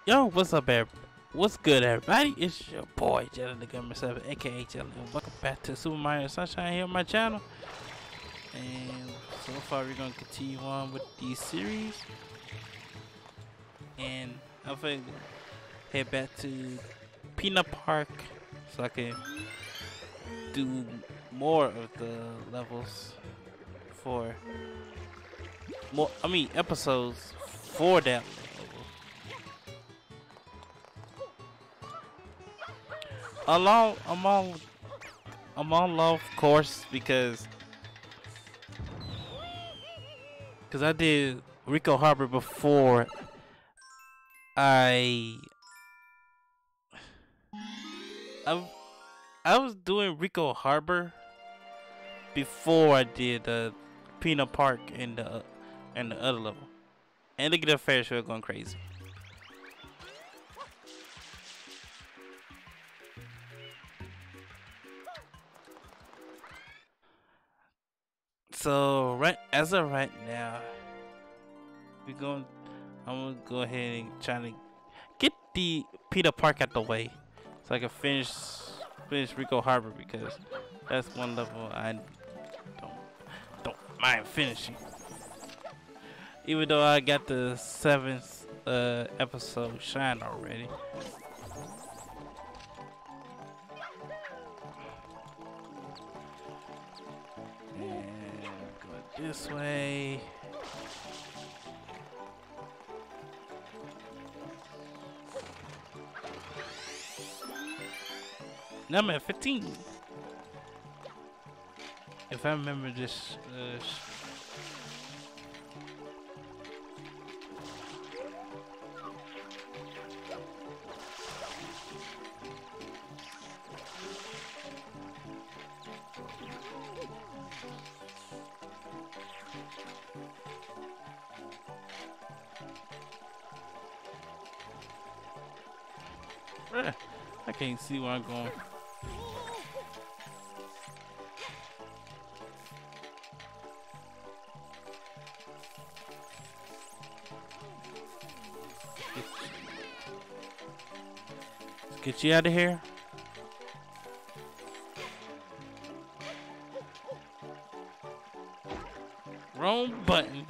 Yo, what's up, everybody? What's good, everybody? It's your boy, Jelly the Gamer 7, aka Jelly, and welcome back to Super Mario Sunshine here on my channel. And so far, we're gonna continue on with these series. And I'm gonna head back to Peanut Park so I can do more of the levels for episodes for that level. I'm on love course because I did Rico Harbor before I I was doing Rico Harbor before I did Peanut Park and the other level. And look at the Ferris wheel going crazy. So as of right now, I'm gonna go ahead and try to get the Peter Park out the way, so I can finish Rico Harbor, because that's one level I don't mind finishing. Even though I got the 7th episode shine already. This way. Now I'm at 15. If I remember this. I can't see where I'm going. Let's get you out of here. Wrong button.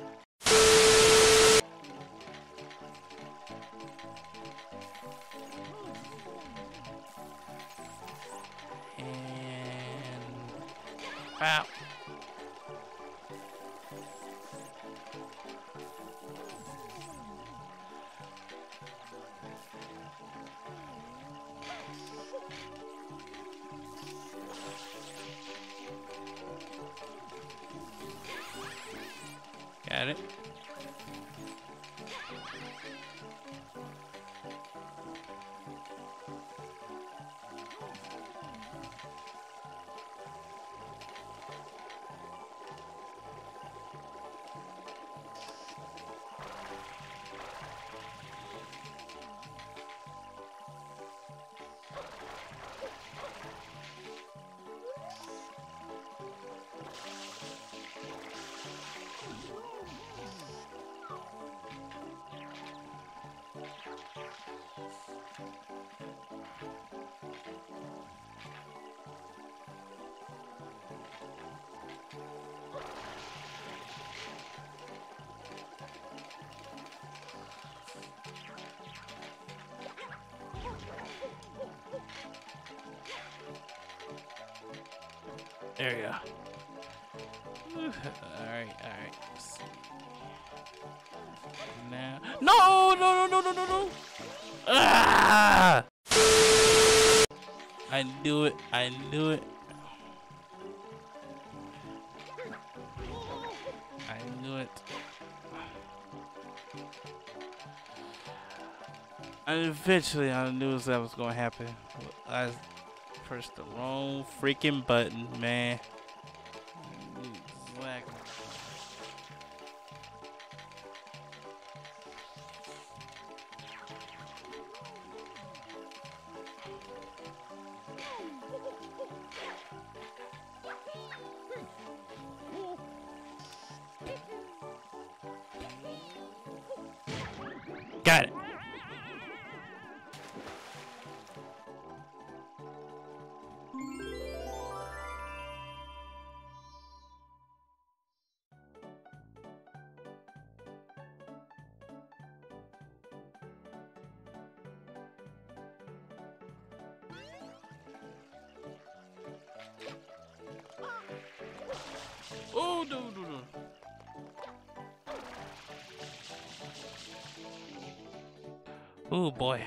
Wow. Got it. There you go. Alright. Let's see. Now. No! Ah! I knew it. I knew it. And eventually I knew that was gonna happen. I pressed the wrong freaking button, man. Exactly. Got it. no. Oh boy.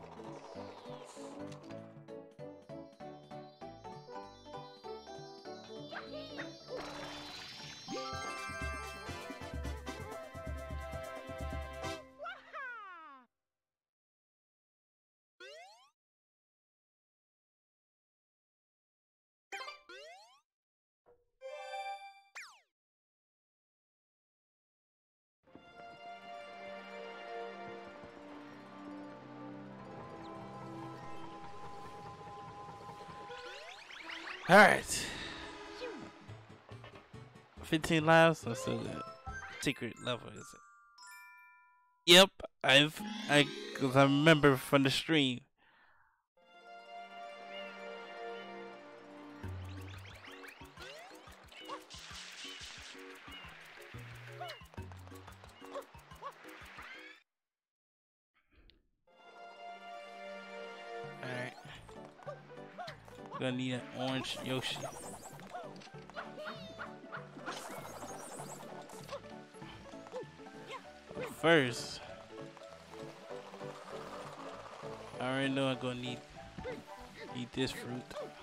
All right. 15 lives. Let's do that. Secret level is it? Yep. Cause I remember from the stream. All right. Gonna need an orange Yoshi. First, I already know I'm gonna need this fruit.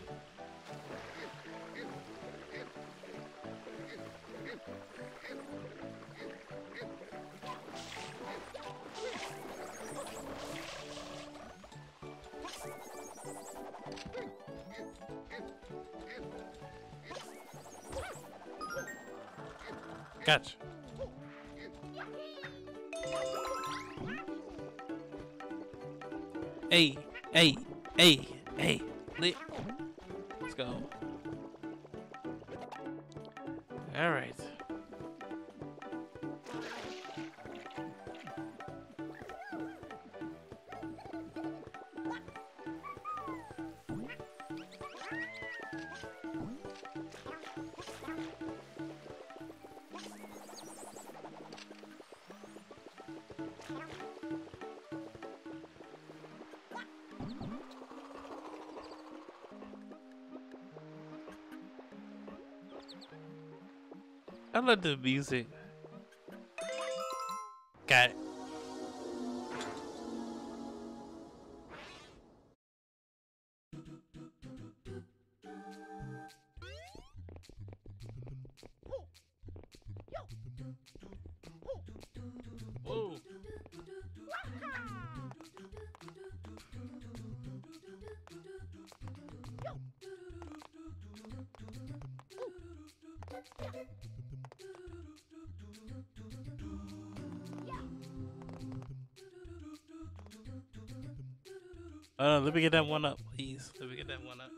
Gotcha. Hey, hey, hey, hey. Let's go. All right. I love the music. Got it. Whoa. Let me get that one up, please. Let me get that one up.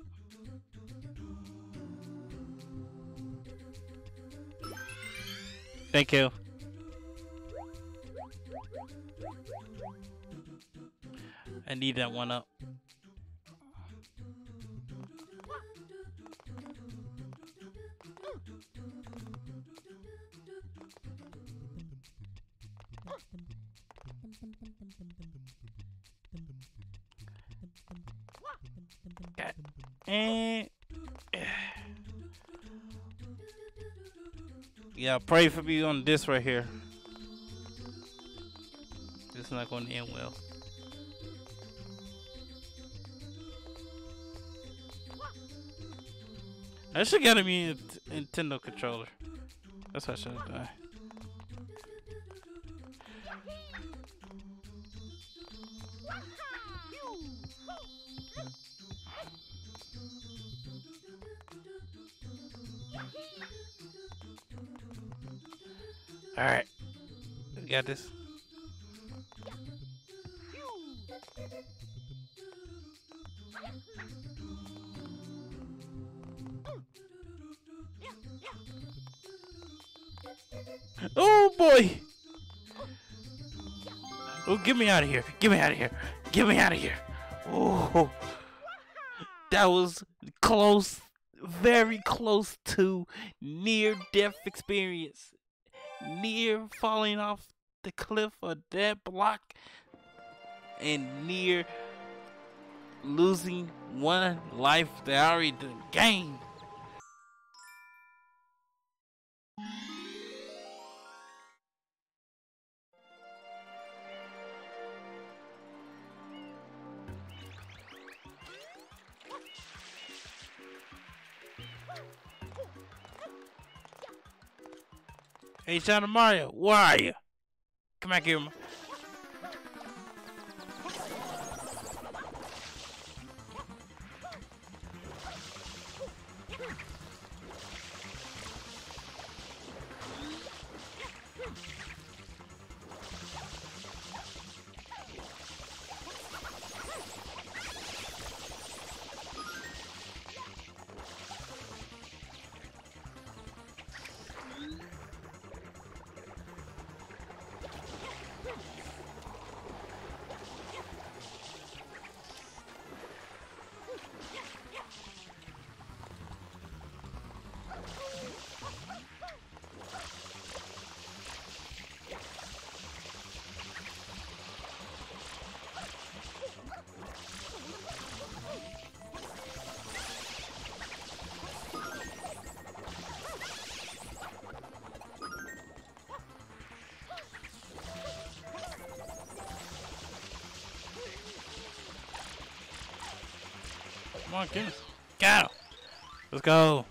Thank you. I need that one up. And yeah, pray for me on this right here. It's not going to end well. I should get me a Nintendo controller. That's what I should have done. All right, we got this. Oh boy! Oh, get me out of here! Get me out of here! Get me out of here! Oh, that was close, very close to near-death experience. Near falling off the cliff of that block and near losing one life that I already gained. Hey, Shadow Mario, where are you? Come back here. Come on, get us. Get him. Let's go.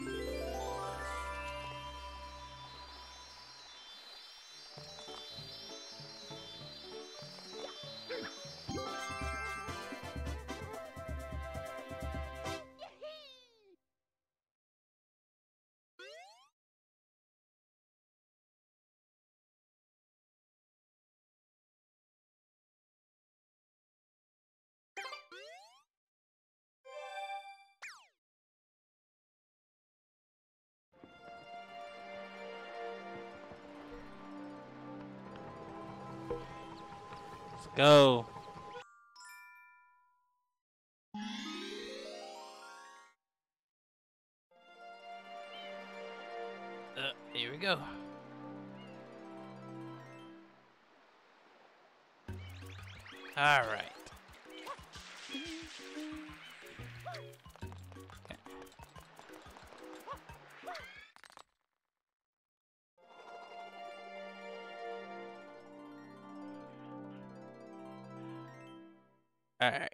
Let's go. Here we go. All right. All right.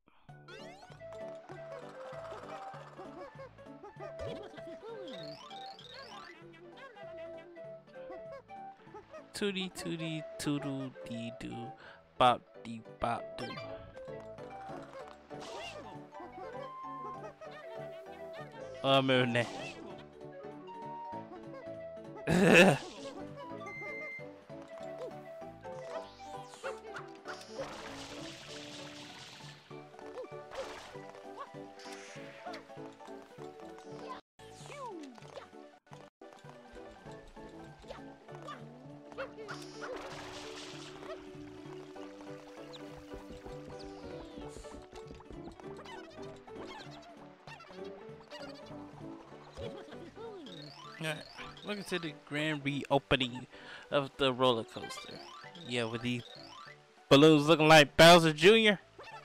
Tootie tootie toodle dee doo, bop dee bop doo. Oh, I remember that. Alright, welcome to the grand reopening of the roller coaster. Yeah, with these balloons looking like Bowser Jr.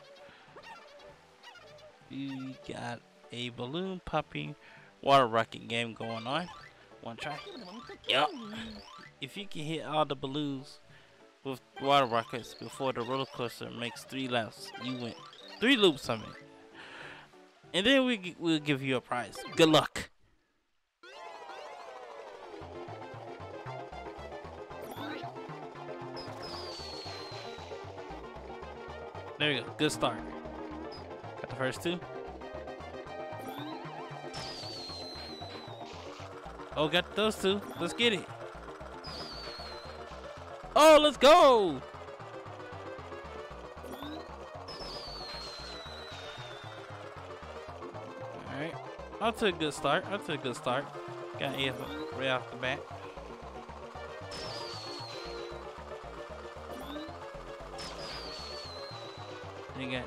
You got a balloon popping water rocket game going on. Wanna try? Yup. If you can hit all the balloons with water rockets before the roller coaster makes 3 laps, you win. 3 loops, I mean. And then we'll give you a prize. Good luck. There you go. Good start. Got the first 2. Oh, got those 2. Let's get it. Oh, let's go. Alright. Off to a good start. Got A right off the bat. You got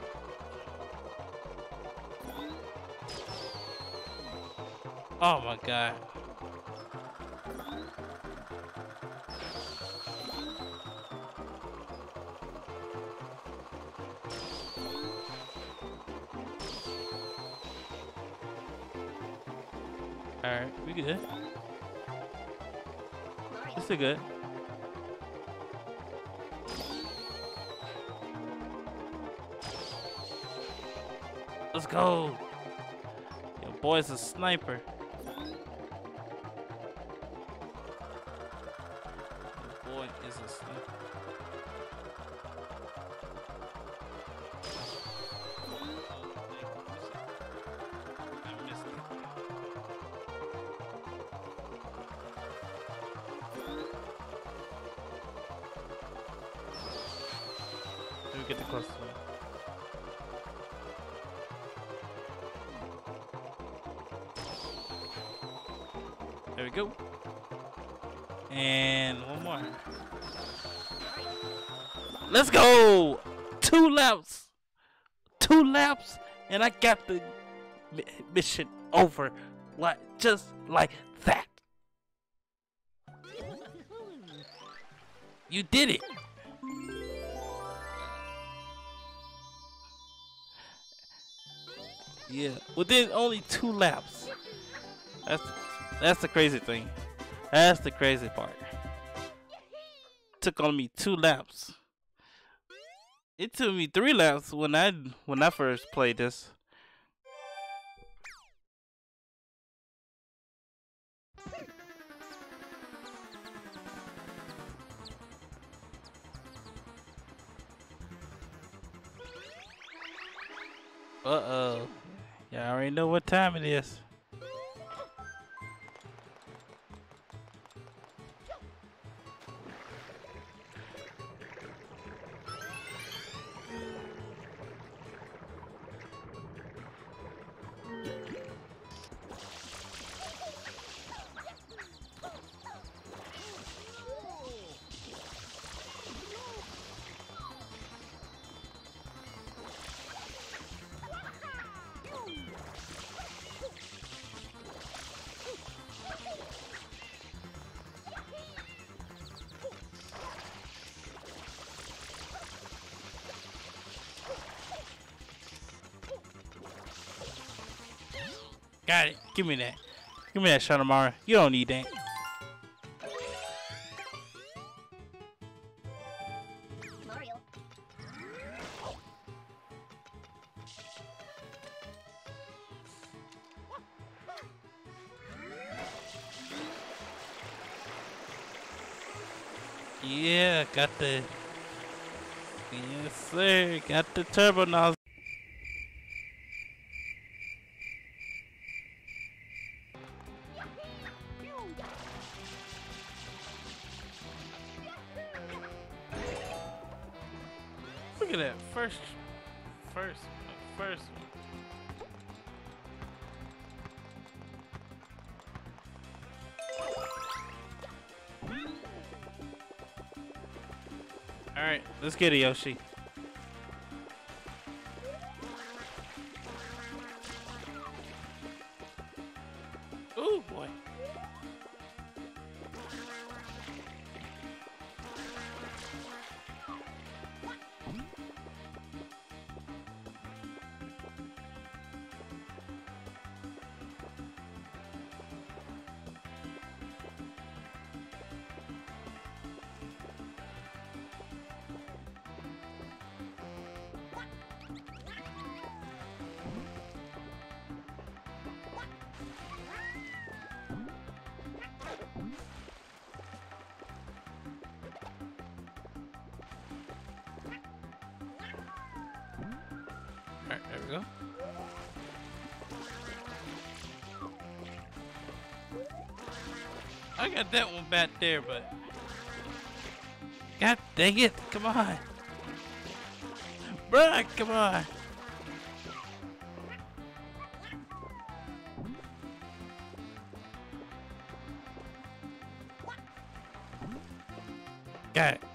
oh my god. Alright, we good. We're still good. Let's go. Your boy's a sniper. get the closest one. There we go. And one more. Let's go! 2 laps! 2 laps! And I got the mission over. Like, just like that. You did it! Yeah, within only 2 laps. That's the crazy thing. That's the crazy part. Took on me 2 laps. It took me 3 laps when I first played this. Uh-oh. Y'all already know what time it is. Got it. Give me that. Give me that, Shanamara. You don't need that. Mario. Yeah, got the. Yes, sir. Got the turbo nozzle. Look at that. First. Alright, let's get it, Yoshi. Ooh, boy. Alright, there we go. I got that one back there, but God dang it, come on. Bruh, come on. Got it.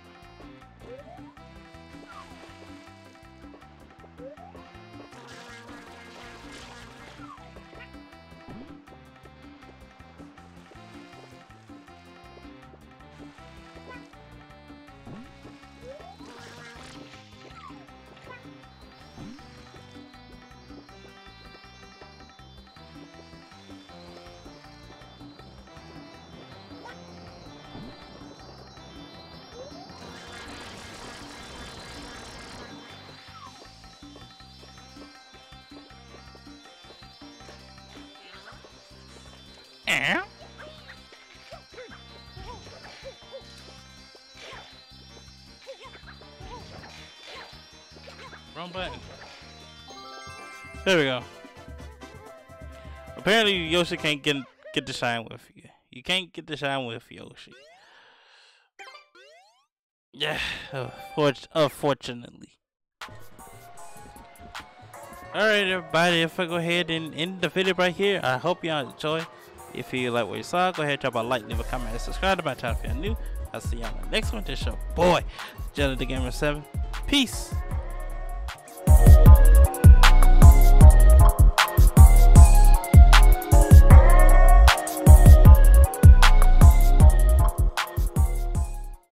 Wrong button. There we go. Apparently Yoshi can't get the shine with you. You can't get the shine with Yoshi. Yeah, unfortunately. Alright, everybody, if I go ahead and end the video right here, I hope y'all enjoy. If you like what you saw, go ahead, drop a like, leave a comment, and subscribe to my channel if you're new. I'll see y'all on the next one. This your boy, Jelly the Gamer 7. Peace.